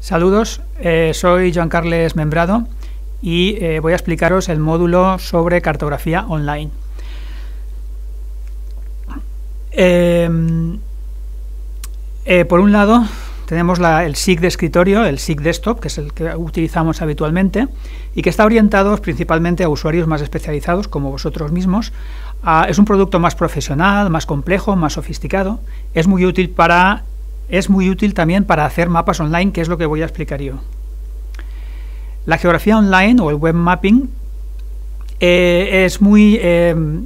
Saludos, soy Joan Carles Membrado y voy a explicaros el módulo sobre cartografía online. Por un lado tenemos el SIG de escritorio, el SIG Desktop, que es el que utilizamos habitualmente y que está orientado principalmente a usuarios más especializados como vosotros mismos. Es un producto más profesional, más complejo, más sofisticado. Es muy útil también para hacer mapas online, que es lo que voy a explicar yo. La geografía online o el web mapping es un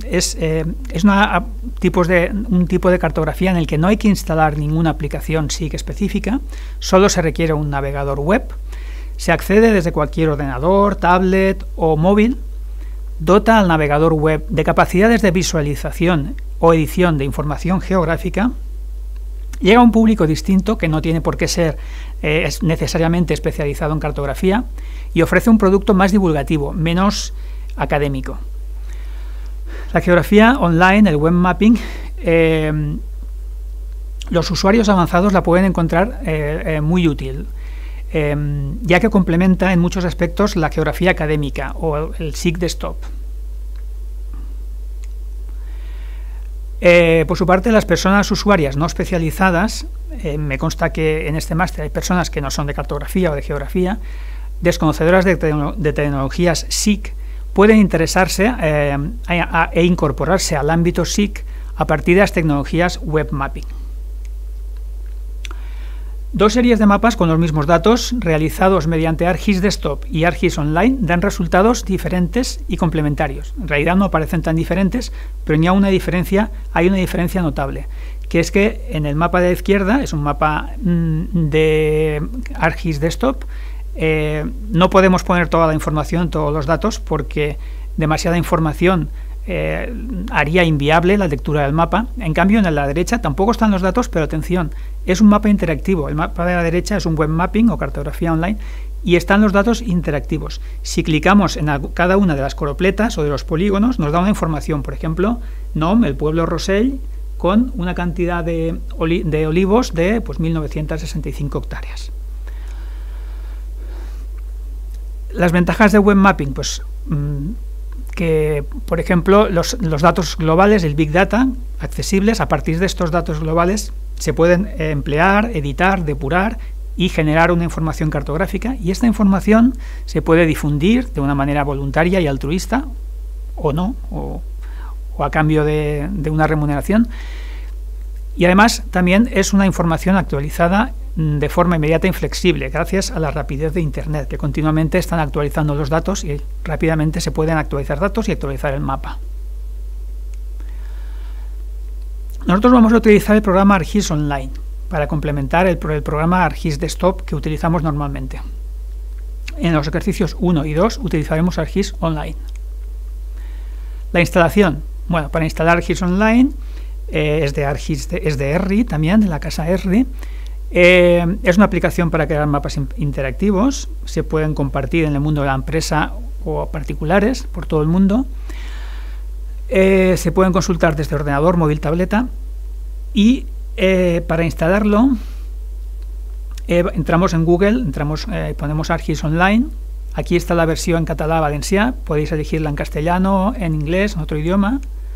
tipo de cartografía en el que no hay que instalar ninguna aplicación SIG específica, solo se requiere un navegador web, se accede desde cualquier ordenador, tablet o móvil, dota al navegador web de capacidades de visualización o edición de información geográfica, llega a un público distinto que no tiene por qué ser necesariamente especializado en cartografía y ofrece un producto más divulgativo, menos académico. La geografía online, el web mapping, los usuarios avanzados la pueden encontrar muy útil, ya que complementa en muchos aspectos la geografía académica o el SIG Desktop. Por su parte, las personas usuarias no especializadas, me consta que en este máster hay personas que no son de cartografía o de geografía, desconocedoras de tecnologías SIG, pueden interesarse e incorporarse al ámbito SIG a partir de las tecnologías web mapping. Dos series de mapas con los mismos datos realizados mediante ArcGIS Desktop y ArcGIS Online dan resultados diferentes y complementarios. En realidad no parecen tan diferentes, pero hay una diferencia notable, que es que en el mapa de la izquierda es un mapa de ArcGIS Desktop. No podemos poner toda la información, todos los datos, porque demasiada información haría inviable la lectura del mapa. En cambio, en la derecha tampoco están los datos, pero atención, es un mapa interactivo. El mapa de la derecha es un web mapping o cartografía online y están los datos interactivos. Si clicamos en cada una de las coropletas o de los polígonos, nos da una información, por ejemplo, NOM, el pueblo Rosell, con una cantidad de olivos de 1965 hectáreas. Las ventajas de web mapping, que por ejemplo los datos globales, el Big Data, accesibles, a partir de estos datos globales se pueden emplear, editar, depurar y generar una información cartográfica, y esta información se puede difundir de una manera voluntaria y altruista o no, o a cambio de una remuneración, y además también es una información actualizada de forma inmediata e inflexible, gracias a la rapidez de Internet, que continuamente están actualizando los datos y rápidamente se pueden actualizar datos y actualizar el mapa. Nosotros vamos a utilizar el programa ArcGIS Online para complementar el programa ArcGIS Desktop que utilizamos normalmente. En los ejercicios 1 y 2 utilizaremos ArcGIS Online. La instalación, bueno, para instalar ArcGIS Online es de Esri también, de la casa Esri. Es una aplicación para crear mapas interactivos, se pueden compartir en el mundo de la empresa o particulares por todo el mundo, se pueden consultar desde ordenador, móvil, tableta, y para instalarlo entramos en Google, ponemos ArcGIS Online, aquí está la versión en català valencià, podéis elegirla en castellano, en inglés, en otro idioma.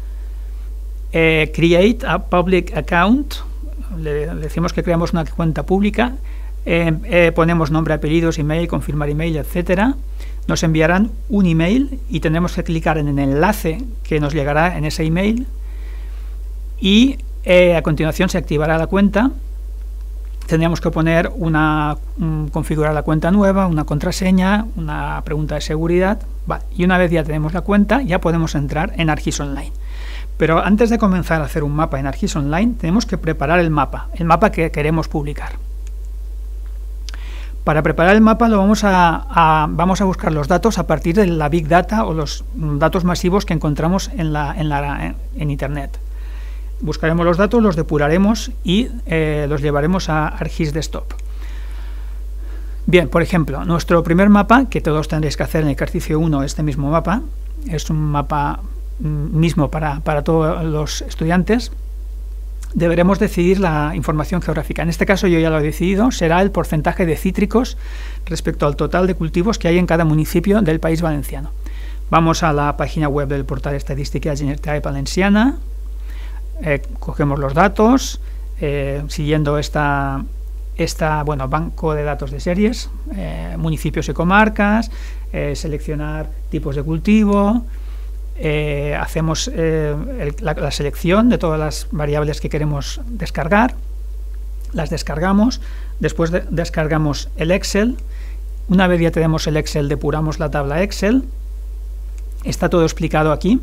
Create a public account, le decimos que creamos una cuenta pública, ponemos nombre, apellidos, email, confirmar email, etcétera. Nos enviarán un email y tendremos que clicar en el enlace que nos llegará en ese email y a continuación se activará la cuenta. Tendríamos que poner configurar la cuenta nueva, una contraseña, una pregunta de seguridad, y una vez ya tenemos la cuenta ya podemos entrar en ArcGIS Online. Pero antes de comenzar a hacer un mapa en ArcGIS Online, tenemos que preparar el mapa que queremos publicar. Para preparar el mapa vamos a buscar los datos a partir de la Big Data o los datos masivos que encontramos en Internet. Buscaremos los datos, los depuraremos y los llevaremos a ArcGIS Desktop. Bien, por ejemplo, nuestro primer mapa, que todos tendréis que hacer en el ejercicio 1, este mismo mapa, es un mapa mismo para todos los estudiantes. deberemos decidir la información geográfica. En este caso yo ya lo he decidido, será el porcentaje de cítricos respecto al total de cultivos que hay en cada municipio del País Valenciano. Vamos a la página web del portal Estadística de la Generalitat Valenciana, cogemos los datos, siguiendo bueno, banco de datos de series, municipios y comarcas, seleccionar tipos de cultivo, hacemos la selección de todas las variables que queremos descargar, las descargamos, después descargamos el Excel. Una vez ya tenemos el Excel, depuramos la tabla Excel, está todo explicado aquí,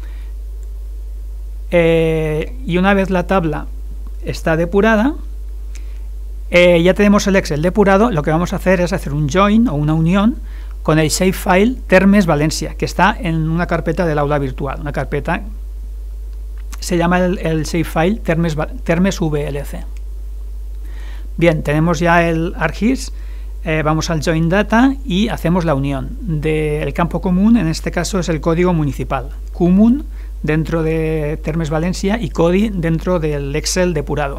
y una vez la tabla está depurada, ya tenemos el Excel depurado. Lo que vamos a hacer es hacer un join o una unión con el shapefile Termes Valencia, que está en una carpeta del aula virtual. Una carpeta se llama el shapefile Termes VLC. Bien, tenemos ya el ArcGIS, vamos al Join Data y hacemos la unión del campo común. En este caso es el código municipal, Común dentro de Termes Valencia y CODI dentro del Excel depurado.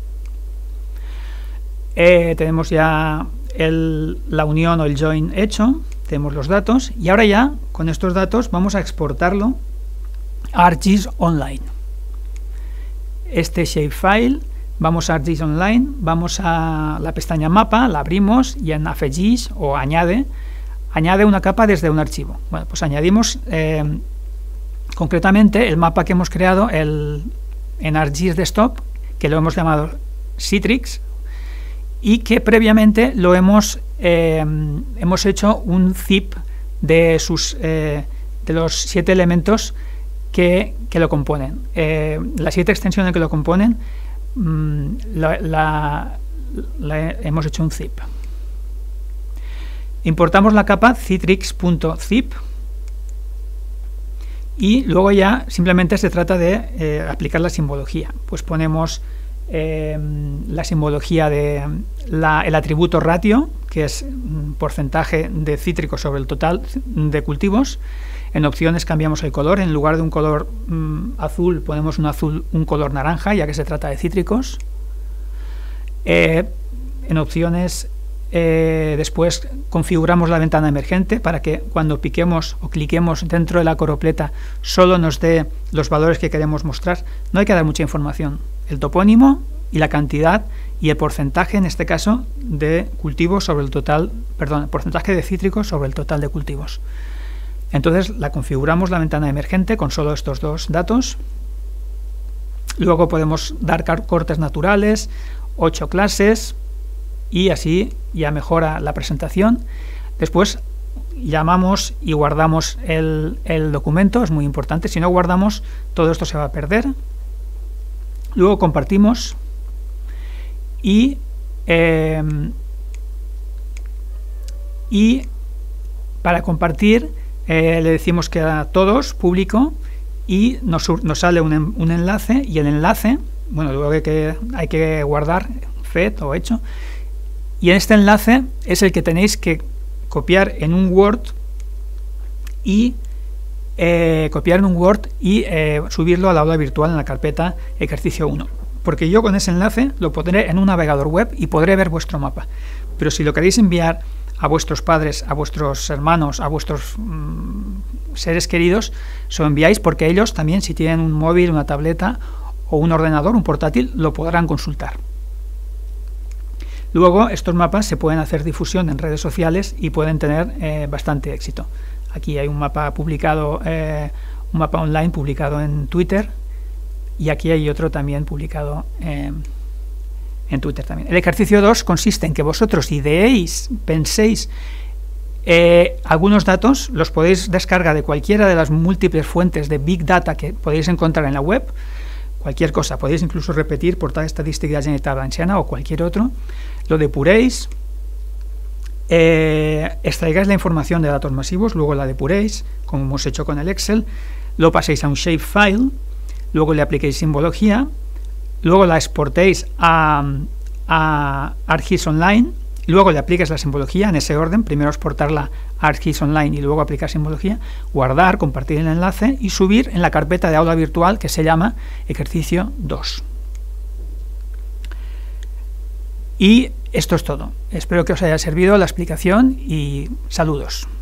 Tenemos ya la unión o el join hecho, tenemos los datos y ahora ya con estos datos vamos a exportarlo a ArcGIS Online. Este shapefile, vamos a ArcGIS Online, vamos a la pestaña mapa, la abrimos y en Afegeix o añade una capa desde un archivo. Bueno, pues añadimos concretamente el mapa que hemos creado en ArcGIS Desktop, que lo hemos llamado Citrix, y que previamente lo hemos hecho un zip de los 7 elementos que lo componen. Las 7 extensiones que lo componen hemos hecho un zip. Importamos la capa citrix.zip y luego ya simplemente se trata de aplicar la simbología. Pues ponemos la simbología del atributo ratio, que es porcentaje de cítricos sobre el total de cultivos. En opciones cambiamos el color, en lugar de un color azul ponemos un color naranja, ya que se trata de cítricos. En opciones después configuramos la ventana emergente para que cuando piquemos o cliquemos dentro de la coropleta solo nos dé los valores que queremos mostrar. No hay que dar mucha información. El topónimo y la cantidad y el porcentaje, en este caso, de cultivos sobre el total, perdón, el porcentaje de cítricos sobre el total de cultivos. Entonces la configuramos la ventana emergente con solo estos dos datos. Luego podemos dar cortes naturales, 8 clases y así ya mejora la presentación. Después llamamos y guardamos el documento, es muy importante. Si no guardamos, todo esto se va a perder. Luego compartimos y para compartir le decimos que a todos, público, y nos sale un enlace, y el enlace, bueno, luego hay que guardar FET o hecho, y en este enlace es el que tenéis que copiar en un Word y subirlo al aula virtual en la carpeta ejercicio 1, porque yo con ese enlace lo pondré en un navegador web y podré ver vuestro mapa. Pero si lo queréis enviar a vuestros padres, a vuestros hermanos, a vuestros seres queridos, se lo enviáis, porque ellos también, si tienen un móvil, una tableta o un ordenador, un portátil, lo podrán consultar. Luego estos mapas se pueden hacer difusión en redes sociales y pueden tener bastante éxito. Aquí hay un mapa publicado, un mapa online publicado en Twitter, y aquí hay otro también publicado en Twitter también. El ejercicio 2 consiste en que vosotros penséis algunos datos, los podéis descargar de cualquiera de las múltiples fuentes de Big Data que podéis encontrar en la web, cualquier cosa, podéis incluso repetir Portal Estadística de la Generalitat Valenciana o cualquier otro, lo depuréis, extraigáis la información de datos masivos, luego la depuréis, como hemos hecho con el Excel, lo paséis a un shapefile, luego le apliquéis simbología, luego la exportéis a ArcGIS Online, luego le apliques la simbología en ese orden, primero exportarla a ArcGIS Online y luego aplicar simbología, guardar, compartir el enlace y subir en la carpeta de aula virtual que se llama ejercicio 2. Y esto es todo. Espero que os haya servido la explicación y saludos.